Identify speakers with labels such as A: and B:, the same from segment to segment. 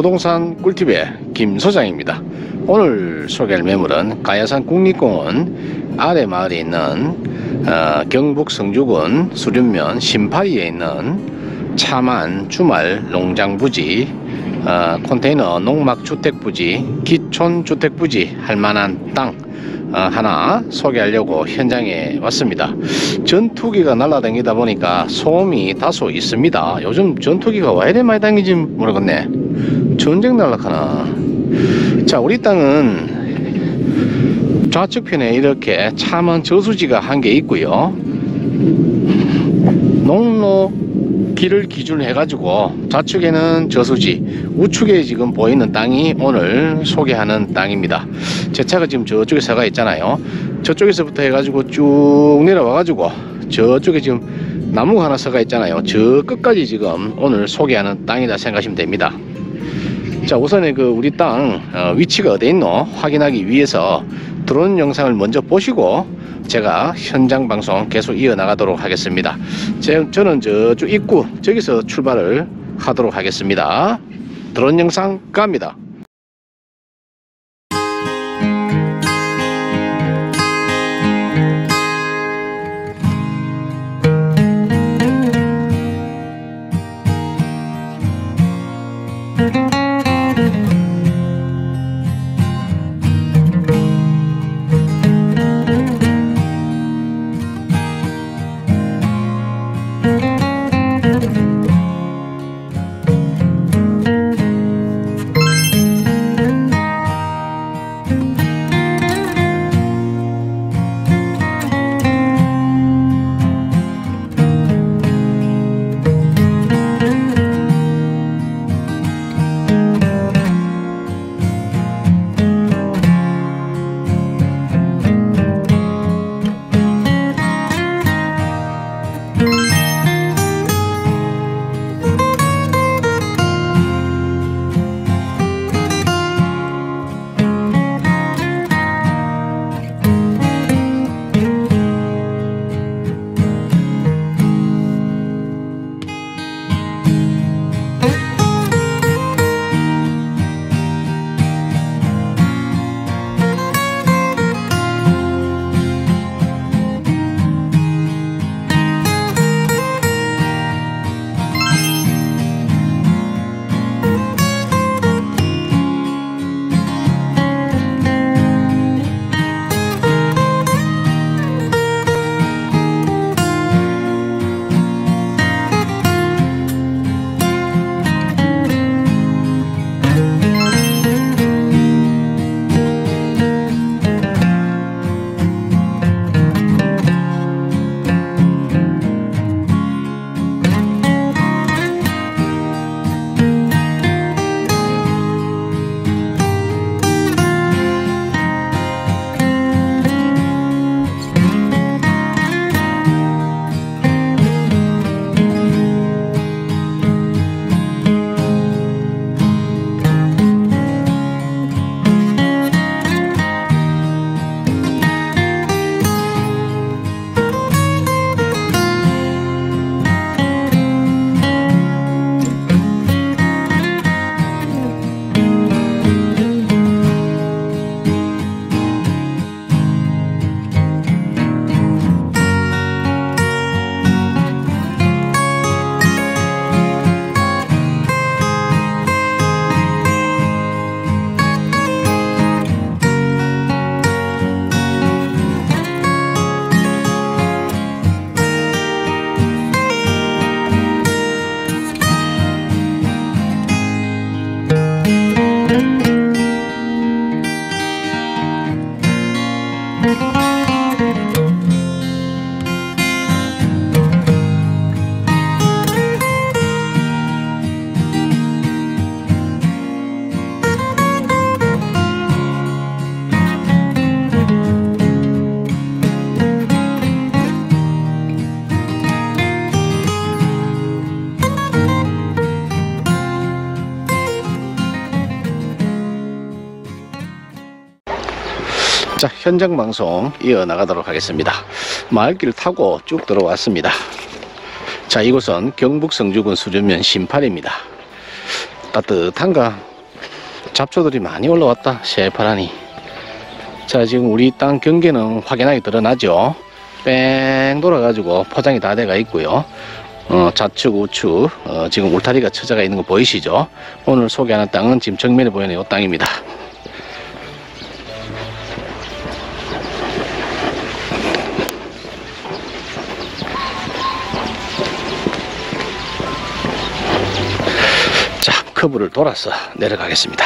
A: 부동산 꿀팁의 김 소장입니다. 오늘 소개할 매물은 가야산 국립공원 아래마을에 있는 경북 성주군 수륜면 신파리에 있는 차만 주말 농장부지, 컨테이너 농막주택부지, 기촌주택부지 할만한 땅 하나 소개하려고 현장에 왔습니다. 전투기가 날아다니다 보니까 소음이 다소 있습니다. 요즘 전투기가 왜 이래 많이 다니는지 모르겠네. 전쟁 날락하나. 자, 우리 땅은 좌측편에 이렇게 차만 저수지가 한 개 있고요. 농로 길을 기준으로 해가지고 좌측에는 저수지, 우측에 지금 보이는 땅이 오늘 소개하는 땅입니다. 제 차가 지금 저쪽에 서가 있잖아요. 저쪽에서부터 해가지고 쭉 내려와가지고 저쪽에 지금 나무가 하나 서가 있잖아요. 저 끝까지 지금 오늘 소개하는 땅이다 생각하시면 됩니다. 자, 우선에 우리 땅 위치가 어디 있노 확인하기 위해서 드론 영상을 먼저 보시고 제가 현장 방송 계속 이어나가도록 하겠습니다. 저는 저쪽 입구 저기서 출발을 하도록 하겠습니다. 드론 영상 갑니다. 자, 현장 방송 이어나가도록 하겠습니다. 마을길을 타고 쭉 들어왔습니다. 자, 이곳은 경북 성주군 수륜면 신파리입니다. 따뜻한가? 잡초들이 많이 올라왔다. 새파라니. 자, 지금 우리 땅 경계는 확연하게 드러나죠. 뺑 돌아가지고 포장이 다 돼가 있고요. 좌측 우측 지금 울타리가 쳐져가 있는 거 보이시죠? 오늘 소개하는 땅은 지금 정면에 보이는 이 땅입니다. 자, 커브를 돌아서 내려가겠습니다.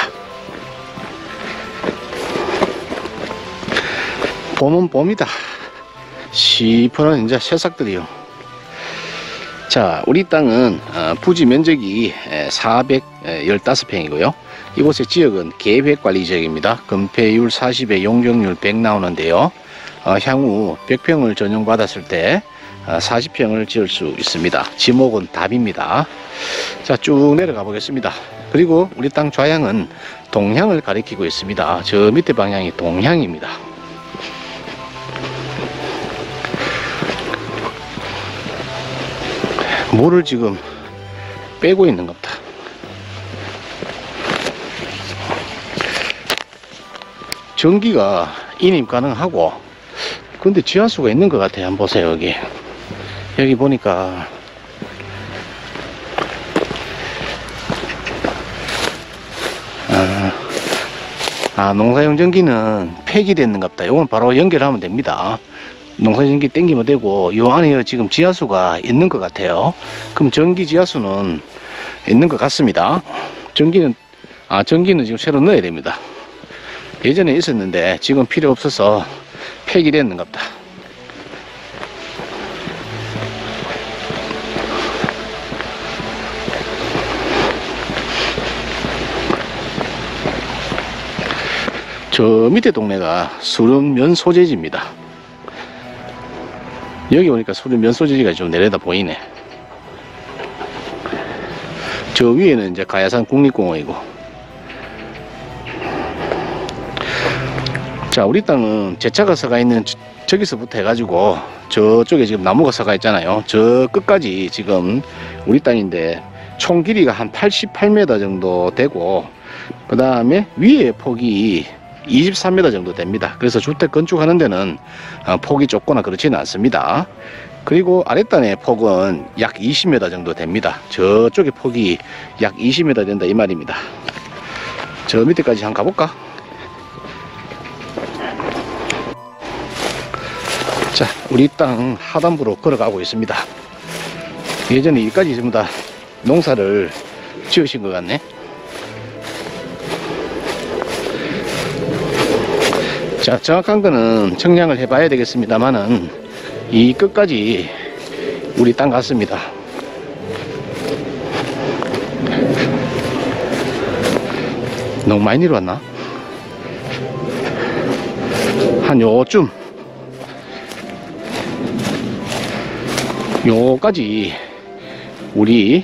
A: 봄은 봄이다. 시퍼런 이제 새싹들이요. 자, 우리 땅은 부지 면적이 415평이고요. 이곳의 지역은 계획관리지역입니다. 건폐율 40에 용적률 100 나오는데요. 향후 100평을 전용받았을 때 40평을 지을 수 있습니다. 지목은 답입니다. 자, 쭉 내려가 보겠습니다. 그리고 우리 땅 좌향은 동향을 가리키고 있습니다. 저 밑에 방향이 동향입니다. 물을 지금 빼고 있는 겁니다. 전기가 인입 가능하고, 근데 지하수가 있는 것 같아요. 한번 보세요. 여기 보니까 농사용 전기는 폐기됐는 것 같다. 이건 바로 연결하면 됩니다. 농사전기 땡기면 되고, 요 안에 지금 지하수가 있는 것 같아요. 그럼 전기 지하수는 있는 것 같습니다. 전기는 지금 새로 넣어야 됩니다. 예전에 있었는데 지금 필요 없어서 폐기됐는 것 같다. 저 밑에 동네가 수륜면 소재지입니다. 여기 오니까 수륜면 소재지가 좀 내려다 보이네. 저 위에는 이제 가야산 국립공원이고. 자, 우리 땅은 제차가 서가 있는 저기서부터 해가지고 저쪽에 지금 나무가 서가 있잖아요. 저 끝까지 지금 우리 땅인데 총 길이가 한 88m 정도 되고, 그 다음에 위에 폭이 23m 정도 됩니다. 그래서 주택 건축하는 데는 폭이 좁거나 그렇지는 않습니다. 그리고 아랫단의 폭은 약 20m 정도 됩니다. 저쪽에 폭이 약 20m 된다 이 말입니다. 저 밑에까지 한번 가볼까? 자, 우리 땅 하단부로 걸어가고 있습니다. 예전에 여기까지 전부 다 농사를 지으신 것 같네. 자, 정확한 거는 측량을 해봐야 되겠습니다만은 이 끝까지 우리 땅 같습니다. 너무 많이 내려왔나? 한 요쯤 요까지 우리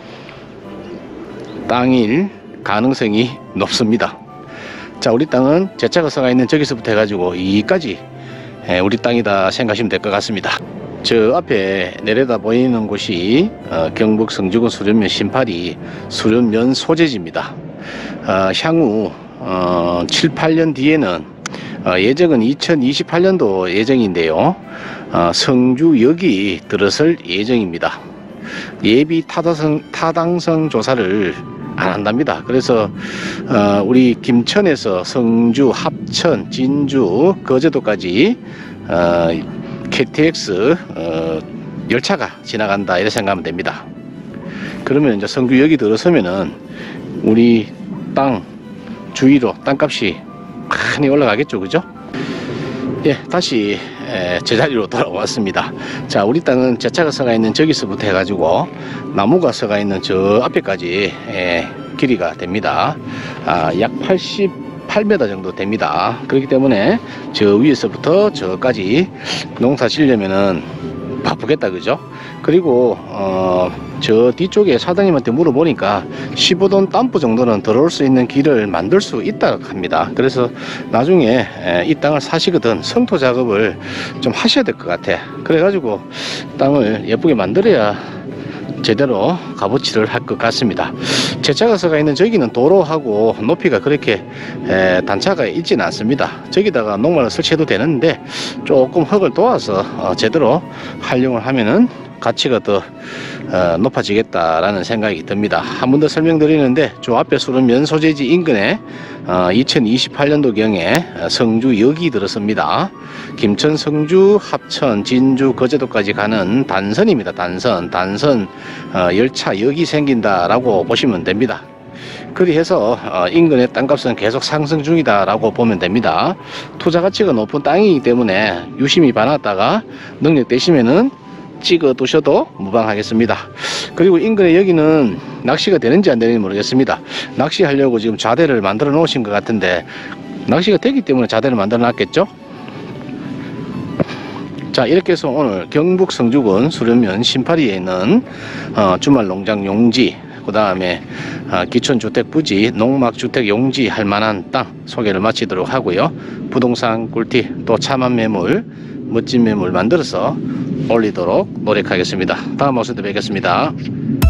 A: 땅일 가능성이 높습니다. 자, 우리 땅은 제차가 서가 있는 저기서부터 해가지고 이까지 우리 땅이다 생각하시면 될 것 같습니다. 저 앞에 내려다 보이는 곳이 경북 성주군 수륜면 신파리 수륜면 소재지입니다. 향후 7, 8년 뒤에는 예정은 2028년도 예정인데요. 성주역이 들어설 예정입니다. 예비 타당성 조사를 안 한답니다. 그래서 우리 김천에서 성주, 합천, 진주, 거제도까지 KTX 열차가 지나간다 이렇게 생각하면 됩니다. 그러면 이제 성주역이 들어서면은 우리 땅 주위로 땅값이 많이 올라가겠죠, 그죠? 예, 다시 제자리로 돌아왔습니다. 자, 우리 땅은 제차가 서가 있는 저기서부터 해가지고 나무가 서가 있는 저 앞에까지 길이가 됩니다. 약 88m 정도 됩니다. 그렇기 때문에 저 위에서부터 저까지 농사 지려면은 바쁘겠다, 그죠? 그리고 저 뒤쪽에 사장님한테 물어보니까 15돈 담보 정도는 들어올 수 있는 길을 만들 수 있다고 합니다. 그래서 나중에 이 땅을 사시거든 성토 작업을 좀 하셔야 될 것 같아. 그래가지고 땅을 예쁘게 만들어야 제대로 값어치를 할 것 같습니다. 제 차가 서가 있는 저기는 도로하고 높이가 그렇게 단차가 있지는 않습니다. 저기다가 녹말을 설치해도 되는데 조금 흙을 도와서 제대로 활용을 하면은 가치가 더 높아지겠다라는 생각이 듭니다. 한 번 더 설명드리는데, 저 앞에 술은 면소재지 인근에 2028년도경에 성주역이 들어섭니다. 김천, 성주, 합천, 진주, 거제도까지 가는 단선입니다. 단선 열차역이 생긴다라고 보시면 됩니다. 그리해서 인근의 땅값은 계속 상승 중이다라고 보면 됩니다. 투자 가치가 높은 땅이기 때문에 유심히 봐놨다가 능력 되시면은 찍어 두셔도 무방하겠습니다. 그리고 인근에 여기는 낚시가 되는지 안 되는지 모르겠습니다. 낚시하려고 지금 자대를 만들어 놓으신 것 같은데, 낚시가 되기 때문에 자대를 만들어 놨겠죠. 자, 이렇게 해서 오늘 경북 성주군 수련면 신파리에 있는 주말 농장 용지, 그 다음에 기촌주택 부지, 농막주택 용지 할 만한 땅 소개를 마치도록 하고요. 부동산 꿀팁, 또 참한 매물, 멋진 매물 만들어서 올리도록 노력하겠습니다. 다음 방송에 뵙겠습니다.